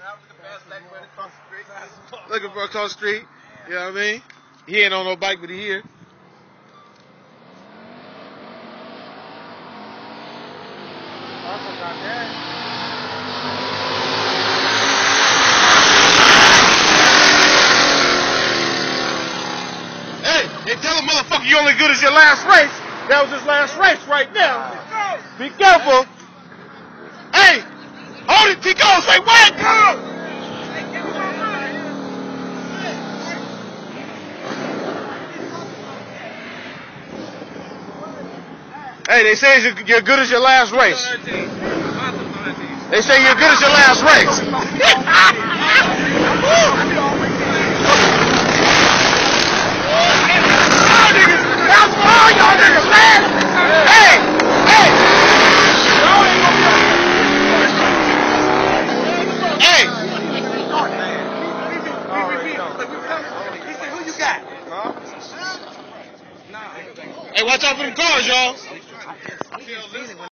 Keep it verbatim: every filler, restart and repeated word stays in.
Looking for across the street. You know what I mean? He ain't on no bike, but he here. Hey, they tell a motherfucker you only good as your last race. That was his last race right now. Be careful. Hey, hold it, Tico. Say what? Go. Hey, they say you're, you're good as your last race. They say you're good as your last race. That's for all y'all niggas, man. Hey, hey. Hey. Who you got? Hey, watch out for them cars, y'all.